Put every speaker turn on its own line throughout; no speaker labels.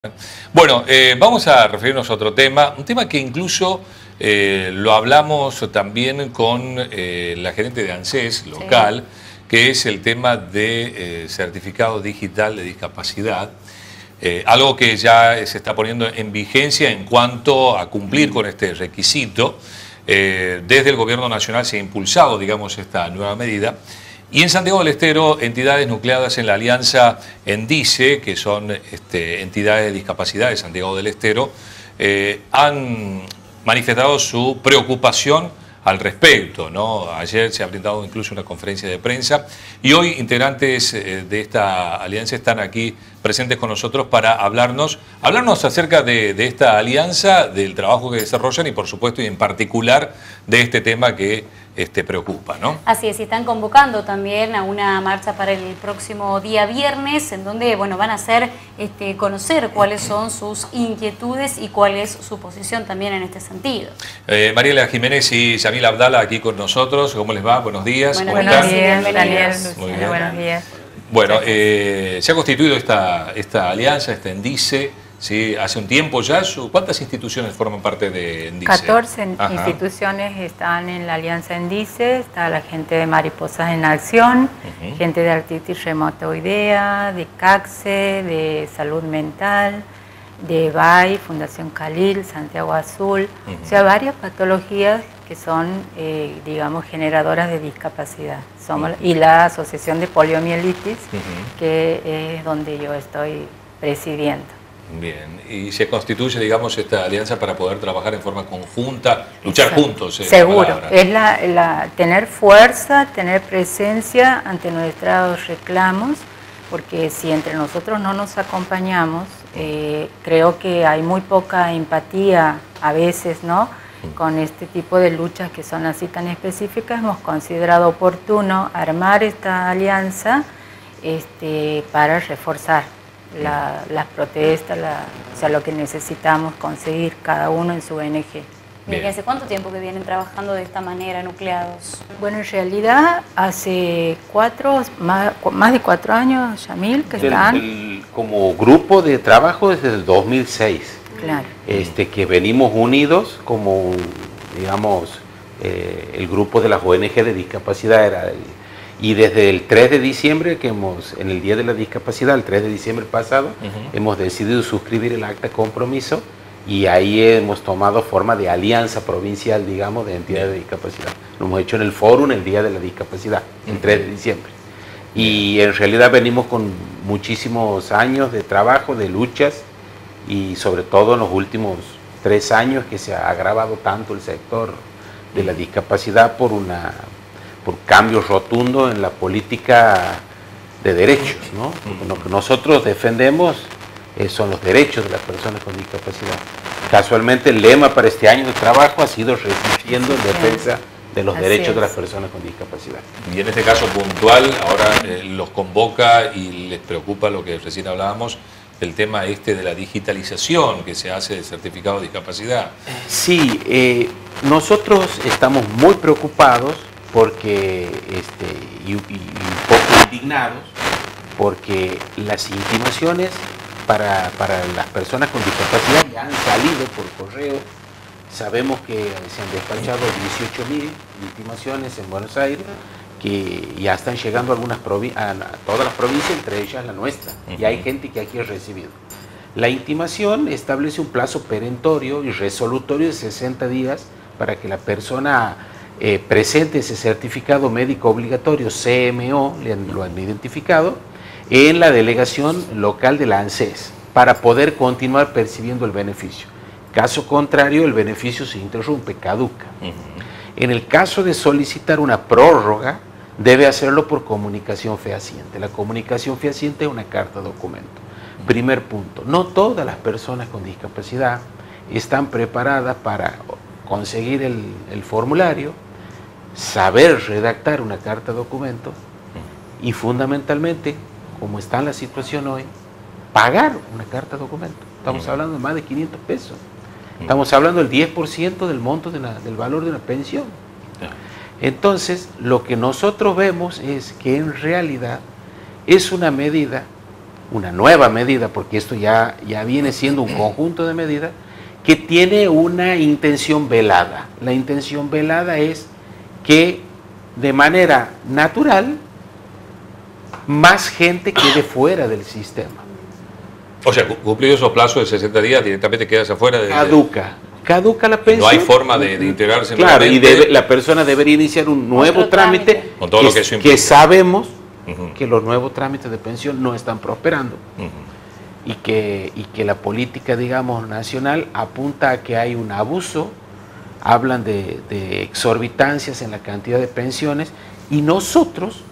Bueno, vamos a referirnos a otro tema, un tema que incluso lo hablamos también con la gerente de ANSES local, sí, que es el tema de certificado digital de discapacidad, algo que ya se está poniendo en vigencia en cuanto a cumplir con este requisito. Desde el Gobierno Nacional se ha impulsado, digamos, esta nueva medida. Y en Santiago del Estero, entidades nucleadas en la alianza ENDICE, que son entidades de discapacidad de Santiago del Estero, han manifestado su preocupación al respecto, ¿no? Ayer se ha brindado incluso una conferencia de prensa y hoy integrantes de esta alianza están aquí presentes con nosotros para hablarnos acerca de esta alianza, del trabajo que desarrollan y por supuesto y en particular de este tema que preocupa, ¿no?
Así es, y están convocando también a una marcha para el próximo día viernes, en donde bueno, van a hacer conocer cuáles son sus inquietudes y cuál es su posición también en este sentido.
Mariela Jiménez y Yamil Abdala aquí con nosotros. ¿Cómo les va? Buenos días.
Buenos días, Daniel. Buenos días.
Bueno, se ha constituido esta alianza, esta ENDICE, ¿sí? Hace un tiempo ya. ¿Cuántas instituciones forman parte de ENDICE?
14 instituciones están en la alianza ENDICE. Está la gente de Mariposas en Acción, gente de artritis reumatoidea, de CACSE, de salud mental, de BAI, Fundación Khalil, Santiago Azul, o sea, varias patologías que son, digamos, generadoras de discapacidad. Y la Asociación de Poliomielitis, que es donde yo estoy presidiendo.
Bien, y se constituye, digamos, esta alianza para poder trabajar en forma conjunta, luchar juntos.
Seguro, es tener fuerza, tener presencia ante nuestros reclamos, porque si entre nosotros no nos acompañamos, creo que hay muy poca empatía a veces, ¿no? Con este tipo de luchas que son así tan específicas. Hemos considerado oportuno armar esta alianza para reforzar las protestas, o sea, lo que necesitamos conseguir cada uno en su ONG.
¿Y hace cuánto tiempo que vienen trabajando de esta manera, nucleados?
Bueno, en realidad hace más de 4 años, Yamil, que están...
Como grupo de trabajo desde el 2006.
Claro.
Que venimos unidos como, digamos, el grupo de las ONG de discapacidad y desde el 3 de diciembre, en el Día de la Discapacidad, el 3 de diciembre pasado, hemos decidido suscribir el acta de compromiso y ahí hemos tomado forma de alianza provincial, digamos, de entidades de discapacidad. Lo hemos hecho en el fórum el Día de la Discapacidad, el 3 de diciembre. Y en realidad venimos con muchísimos años de trabajo, de luchas, y sobre todo en los últimos 3 años que se ha agravado tanto el sector de la discapacidad por cambios rotundos en la política de derechos, ¿no? Porque lo que nosotros defendemos son los derechos de las personas con discapacidad. Casualmente el lema para este año de trabajo ha sido Resistiendo en defensa de los derechos de las personas con discapacidad.
Y en este caso puntual, ahora los convoca y les preocupa lo que recién hablábamos, el tema de la digitalización que se hace del certificado de discapacidad.
Sí, nosotros estamos muy preocupados porque, y un poco indignados, porque las intimaciones para las personas con discapacidad ya han salido por correo. Sabemos que se han despachado 18.000 intimaciones en Buenos Aires, que ya están llegando a todas las provincias, entre ellas la nuestra, y hay gente que aquí ha recibido. La intimación establece un plazo perentorio y resolutorio de 60 días para que la persona presente ese certificado médico obligatorio, CMO, lo han identificado, en la delegación local de la ANSES, para poder continuar percibiendo el beneficio. Caso contrario, el beneficio se interrumpe, caduca. En el caso de solicitar una prórroga, debe hacerlo por comunicación fehaciente. La comunicación fehaciente es una carta documento. Primer punto, no todas las personas con discapacidad están preparadas para conseguir el formulario, saber redactar una carta documento y fundamentalmente, como está en la situación hoy, pagar una carta documento. Estamos hablando de más de 500 pesos. Estamos hablando del 10% del monto del valor de una pensión. Entonces, lo que nosotros vemos es que en realidad es una medida una nueva medida, porque esto ya viene siendo un conjunto de medidas que tiene una intención velada. La intención velada es que de manera natural más gente quede fuera del sistema.
O sea, cumplido esos plazos de 60 días, directamente quedas afuera de...
Caduca la pensión.
No hay forma de integrarse
claro,
nuevamente.
Y la persona debería iniciar un nuevo trámite,
con todo lo que eso implica.
Que sabemos que los nuevos trámites de pensión no están prosperando. Y que la política, digamos, nacional apunta a que hay un abuso, hablan de exorbitancias en la cantidad de pensiones, y nosotros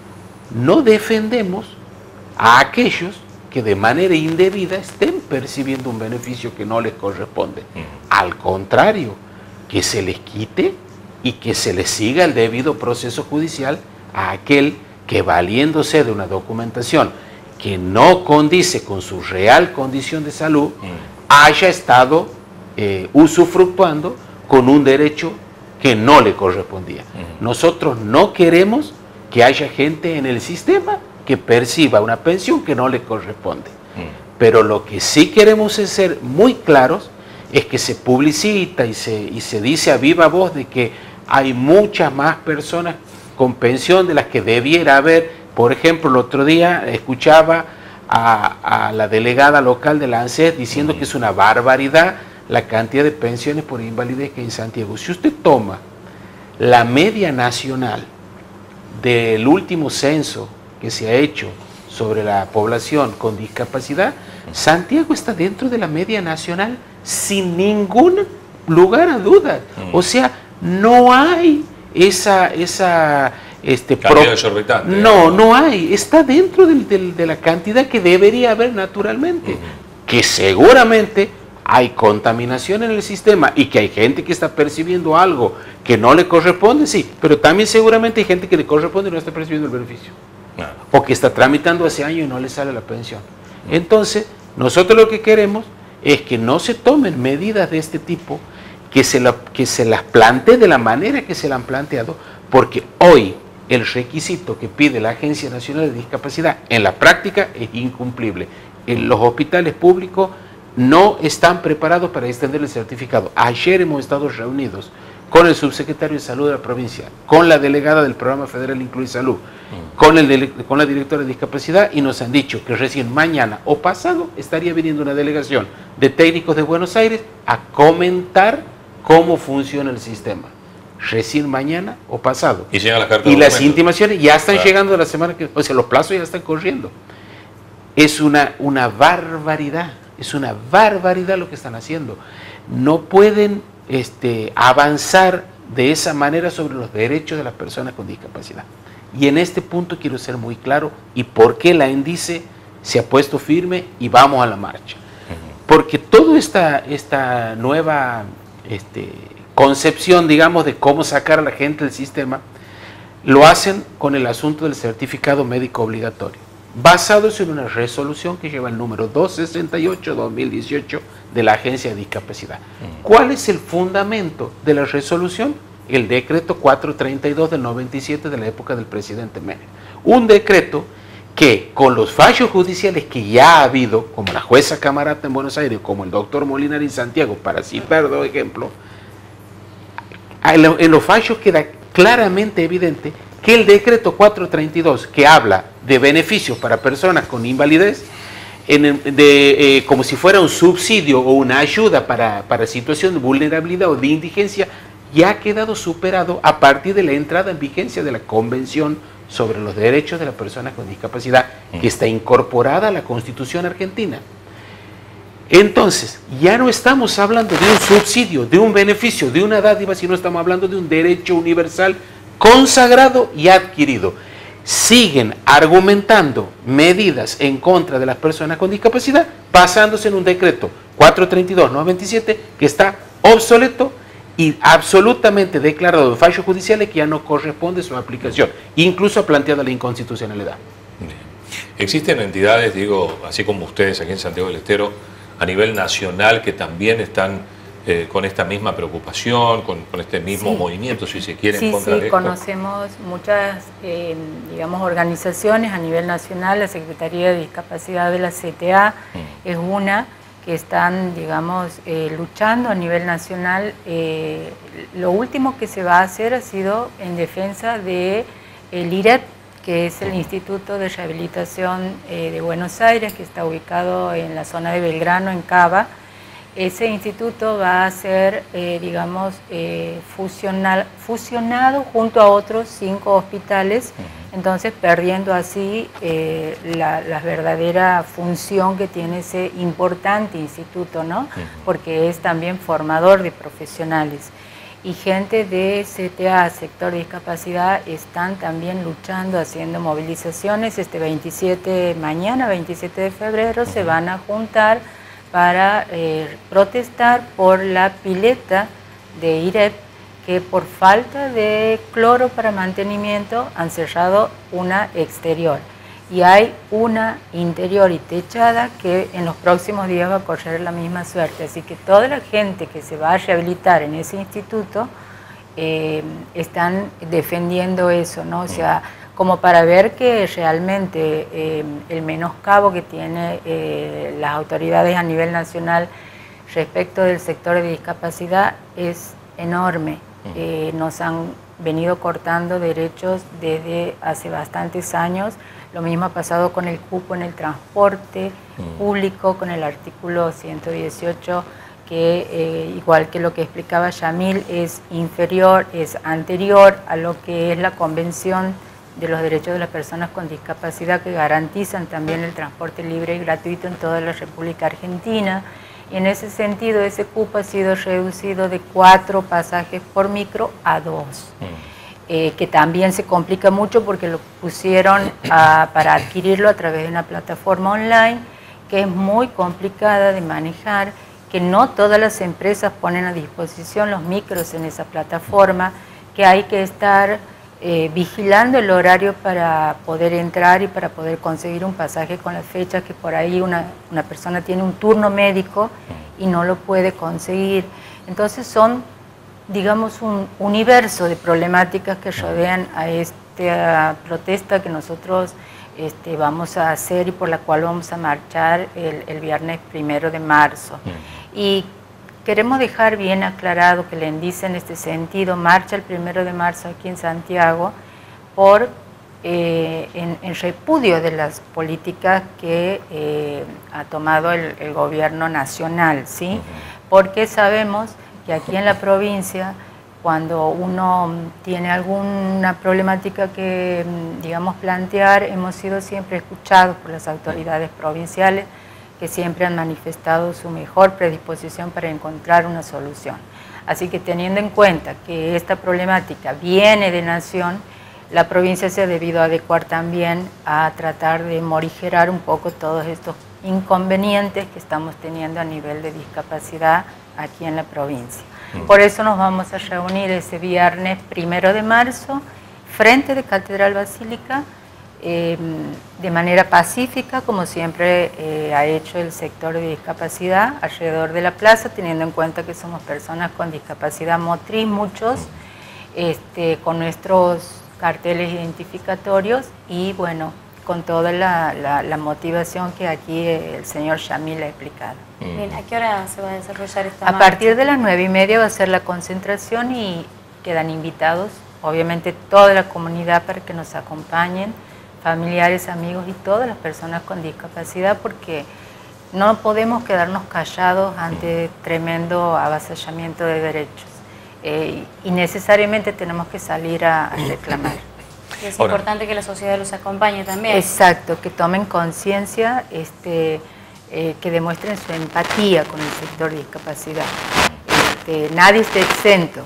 no defendemos a aquellos que de manera indebida estén percibiendo un beneficio que no les corresponde. Al contrario, que se les quite y que se les siga el debido proceso judicial a aquel que, valiéndose de una documentación que no condice con su real condición de salud, haya estado usufructuando con un derecho que no le correspondía. Nosotros no queremos que haya gente en el sistema que perciba una pensión que no le corresponde. Pero lo que sí queremos es ser muy claros, es que se publicita y se dice a viva voz de que hay muchas más personas con pensión de las que debiera haber. Por ejemplo, el otro día escuchaba a la delegada local de la ANSES diciendo que es una barbaridad la cantidad de pensiones por invalidez que hay en Santiago. Si usted toma la media nacional del último censo que se ha hecho sobre la población con discapacidad, Santiago está dentro de la media nacional sin ningún lugar a dudas. O sea, no hay esa
cantidad exorbitante.
No hay. Está dentro de la cantidad que debería haber naturalmente. Que seguramente hay contaminación en el sistema y que hay gente que está percibiendo algo que no le corresponde, sí, pero también seguramente hay gente que le corresponde y no está percibiendo el beneficio. O que está tramitando hace años y no le sale la pensión. Entonces, nosotros lo que queremos es que no se tomen medidas de este tipo, que se las plantee de la manera que se la han planteado, porque hoy el requisito que pide la Agencia Nacional de Discapacidad en la práctica es incumplible. En los hospitales públicos no están preparados para extender el certificado. Ayer hemos estado reunidos con el subsecretario de Salud de la provincia, con la delegada del Programa Federal Incluir Salud, con la directora de Discapacidad, y nos han dicho que recién mañana o pasado estaría viniendo una delegación de técnicos de Buenos Aires a comentar cómo funciona el sistema. Recién mañana o pasado.
Y llegan las cartas
y las intimaciones ya están llegando de la semana que... O sea, los plazos ya están corriendo. Es una barbaridad. Es una barbaridad lo que están haciendo. No pueden avanzar de esa manera sobre los derechos de las personas con discapacidad. Y en este punto quiero ser muy claro y por qué la ENDICE se ha puesto firme y vamos a la marcha. Porque toda esta nueva concepción, digamos, de cómo sacar a la gente del sistema, lo hacen con el asunto del certificado médico obligatorio, basados en una resolución que lleva el número 268-2018 de la Agencia de Discapacidad. ¿Cuál es el fundamento de la resolución? El decreto 432 del 97 de la época del presidente Menem. Un decreto que, con los fallos judiciales que ya ha habido, como la jueza Camarata en Buenos Aires, como el doctor Molinar en Santiago, para citar dos ejemplos, en los fallos queda claramente evidente que el decreto 432, que habla de beneficios para personas con invalidez, como si fuera un subsidio o una ayuda para situación de vulnerabilidad o de indigencia, ya ha quedado superado a partir de la entrada en vigencia de la Convención sobre los Derechos de las Personas con Discapacidad, que está incorporada a la Constitución argentina. Entonces, ya no estamos hablando de un subsidio, de un beneficio, de una dádiva, sino estamos hablando de un derecho universal consagrado y adquirido. Siguen argumentando medidas en contra de las personas con discapacidad, basándose en un decreto 432-97 que está obsoleto y absolutamente declarado en fallos judiciales que ya no corresponde su aplicación, incluso ha planteado la inconstitucionalidad.
Existen entidades, digo, así como ustedes aquí en Santiago del Estero, a nivel nacional, que también están con esta misma preocupación, con este mismo movimiento, si se quiere, en contra de esto?
Conocemos muchas, digamos, organizaciones a nivel nacional. La Secretaría de Discapacidad de la CTA es una que están, digamos, luchando a nivel nacional. Lo último que se va a hacer ha sido en defensa del IREP, que es el Instituto de Rehabilitación de Buenos Aires, que está ubicado en la zona de Belgrano, en Cava. Ese instituto va a ser, digamos, fusionado junto a otros 5 hospitales, entonces perdiendo así la verdadera función que tiene ese importante instituto, ¿no? Porque es también formador de profesionales. Y gente de CTA, sector de discapacidad, están también luchando, haciendo movilizaciones. Mañana, 27 de febrero, se van a juntar para protestar por la pileta de IREP, que por falta de cloro para mantenimiento han cerrado una exterior. Y hay una interior y techada que en los próximos días va a correr la misma suerte. Así que toda la gente que se va a rehabilitar en ese instituto están defendiendo eso, ¿no? O sea, como para ver que realmente el menoscabo que tienen las autoridades a nivel nacional respecto del sector de discapacidad es enorme. Nos han venido cortando derechos desde hace bastantes años. Lo mismo ha pasado con el cupo en el transporte público, con el artículo 118, que igual que lo que explicaba Yamil, es anterior a lo que es la Convención de los Derechos de las Personas con Discapacidad, que garantizan también el transporte libre y gratuito en toda la República Argentina. Y en ese sentido, ese cupo ha sido reducido de 4 pasajes por micro a 2. Que también se complica mucho porque lo pusieron para adquirirlo a través de una plataforma online que es muy complicada de manejar, que no todas las empresas ponen a disposición los micros en esa plataforma, que hay que estar vigilando el horario para poder entrar y para poder conseguir un pasaje con las fechas, que por ahí una persona tiene un turno médico y no lo puede conseguir. Entonces son, digamos, un universo de problemáticas que rodean a esta protesta que nosotros vamos a hacer y por la cual vamos a marchar el viernes 1 de marzo. Y queremos dejar bien aclarado que el ENDISA en este sentido marcha el 1 de marzo aquí en Santiago en repudio de las políticas que ha tomado el gobierno nacional, ¿sí? Porque sabemos que aquí en la provincia, cuando uno tiene alguna problemática que, digamos, plantear, hemos sido siempre escuchados por las autoridades provinciales, que siempre han manifestado su mejor predisposición para encontrar una solución. Así que teniendo en cuenta que esta problemática viene de nación, la provincia se ha debido adecuar también a tratar de morigerar un poco todos estos inconvenientes que estamos teniendo a nivel de discapacidad aquí en la provincia. Por eso nos vamos a reunir ese viernes 1 de marzo, frente de Catedral Basílica, de manera pacífica, como siempre ha hecho el sector de discapacidad alrededor de la plaza, teniendo en cuenta que somos personas con discapacidad motriz, muchos, con nuestros carteles identificatorios y bueno, con toda la motivación que aquí el señor Yamil ha explicado.
Bien, ¿a qué hora se va a desarrollar esta
marcha? A partir de las 9:30 va a ser la concentración y quedan invitados, obviamente, toda la comunidad para que nos acompañen, familiares, amigos y todas las personas con discapacidad, porque no podemos quedarnos callados ante tremendo avasallamiento de derechos y necesariamente tenemos que salir a reclamar.
Y es importante que la sociedad los acompañe también.
Exacto, que tomen conciencia, que demuestren su empatía con el sector de discapacidad. Nadie está exento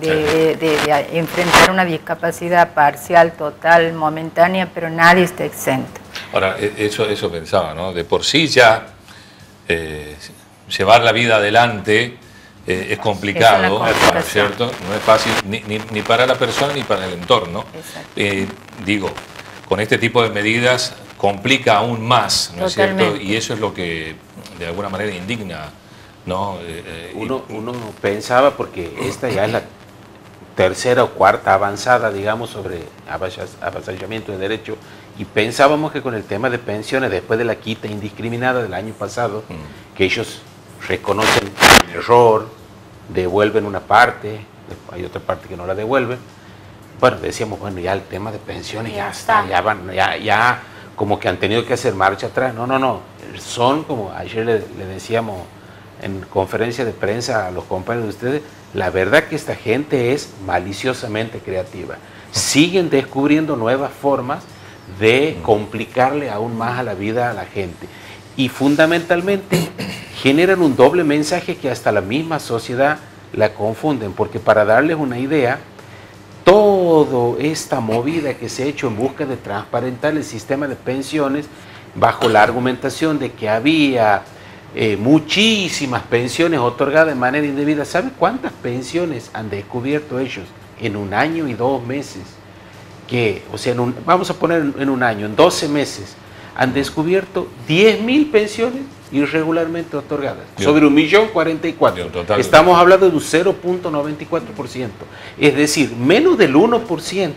de enfrentar una discapacidad parcial, total, momentánea, pero nadie está exento.
Ahora, eso pensaba, ¿no? De por sí ya llevar la vida adelante es complicado, ¿cierto? No es fácil ni para la persona ni para el entorno. Digo, con este tipo de medidas complica aún más, ¿no es cierto? Y eso es lo que de alguna manera indigna ¿no?
Uno pensaba, porque esta ya es la tercera o cuarta avanzada, digamos, sobre avasallamiento de derecho, y pensábamos que con el tema de pensiones, después de la quita indiscriminada del año pasado, que ellos reconocen el error, devuelven una parte, hay otra parte que no la devuelven. Bueno, decíamos, bueno, ya el tema de pensiones ya está, ya como que han tenido que hacer marcha atrás. No, son como ayer le decíamos en conferencia de prensa a los compañeros de ustedes, la verdad que esta gente es maliciosamente creativa. Siguen descubriendo nuevas formas de complicarle aún más a la vida a la gente. Y fundamentalmente generan un doble mensaje que hasta la misma sociedad la confunden, porque para darles una idea, toda esta movida que se ha hecho en busca de transparentar el sistema de pensiones bajo la argumentación de que había muchísimas pensiones otorgadas de manera indebida. ¿Sabe cuántas pensiones han descubierto ellos en 1 año y 2 meses? Que, o sea, vamos a poner en 1 año, en 12 meses, han descubierto 10.000 pensiones irregularmente otorgadas, sobre 1.044.000. Estamos hablando de un 0.94%. Es decir, menos del 1%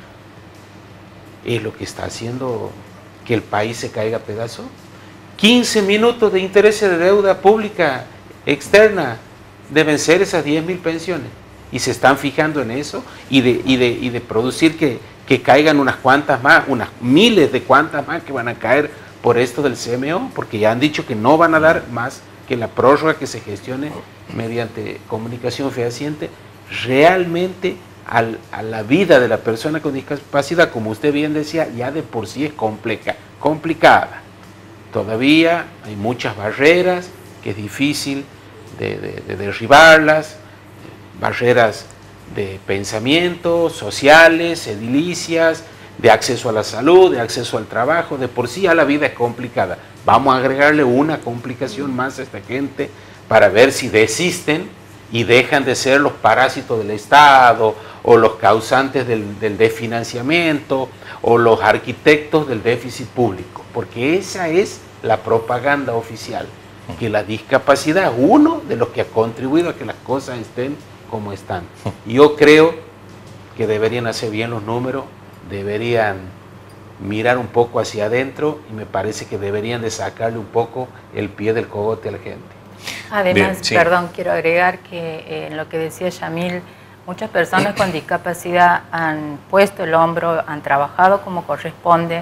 es lo que está haciendo que el país se caiga a pedazos. 15 minutos de intereses de deuda pública externa deben ser esas 10.000 pensiones. Y se están fijando en eso y de producir que caigan unas cuantas más, unas miles de cuantas más que van a caer por esto del CMO, porque ya han dicho que no van a dar más que la prórroga que se gestione mediante comunicación fehaciente. Realmente a la vida de la persona con discapacidad, como usted bien decía, ya de por sí es complicada. Todavía hay muchas barreras que es difícil de derribarlas, barreras de pensamiento, sociales, edilicias, de acceso a la salud, de acceso al trabajo. De por sí ya la vida es complicada. Vamos a agregarle una complicación más a esta gente para ver si desisten y dejan de ser los parásitos del Estado o los causantes del desfinanciamiento o los arquitectos del déficit público, porque esa es la propaganda oficial, que la discapacidad es uno de los que ha contribuido a que las cosas estén como están. Yo creo que deberían hacer bien los números, deberían mirar un poco hacia adentro y me parece que deberían de sacarle un poco el pie del cogote a la gente.
Además,
bien, sí.
Perdón, quiero agregar que en lo que decía Yamil, muchas personas con discapacidad han puesto el hombro, han trabajado como corresponde,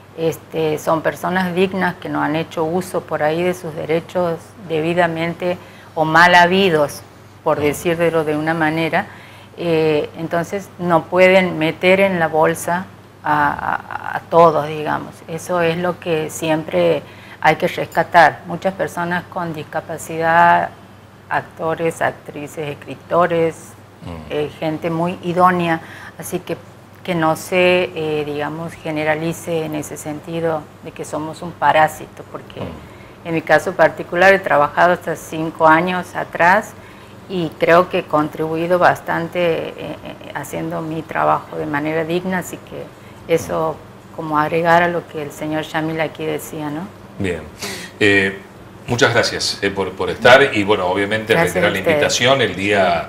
son personas dignas que no han hecho uso por ahí de sus derechos debidamente o mal habidos, por decirlo de una manera. Entonces no pueden meter en la bolsa a todos, digamos. Eso es lo que siempre hay que rescatar. Muchas personas con discapacidad, actores, actrices, escritores, gente muy idónea, así que no se, digamos, generalice en ese sentido de que somos un parásito, porque en mi caso particular he trabajado hasta 5 años atrás y creo que he contribuido bastante haciendo mi trabajo de manera digna, así que eso como agregar a lo que el señor Yamil aquí decía, ¿no?
Bien. Muchas gracias por estar y bueno, obviamente reiterar la invitación el día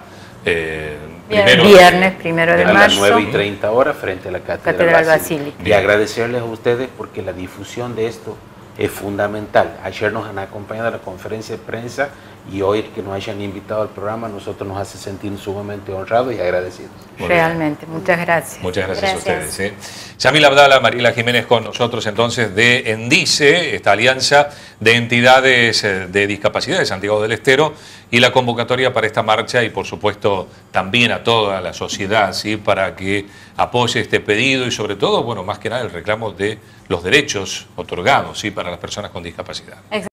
viernes 1 de marzo
a las 9:30 frente a la Catedral Basílica. Y agradecerles a ustedes porque la difusión de esto es fundamental. Ayer nos han acompañado a la conferencia de prensa y hoy que nos hayan invitado al programa, nosotros nos hace sentir sumamente honrados y agradecidos.
Realmente, muchas gracias.
Muchas gracias a ustedes. Yamil Abdala, Mariela Jiménez con nosotros entonces de ENDICE, esta alianza de entidades de discapacidad de Santiago del Estero, y la convocatoria para esta marcha y por supuesto también a toda la sociedad, ¿sí?, para que apoye este pedido y sobre todo, bueno, más que nada el reclamo de los derechos otorgados, ¿sí?, para las personas con discapacidad.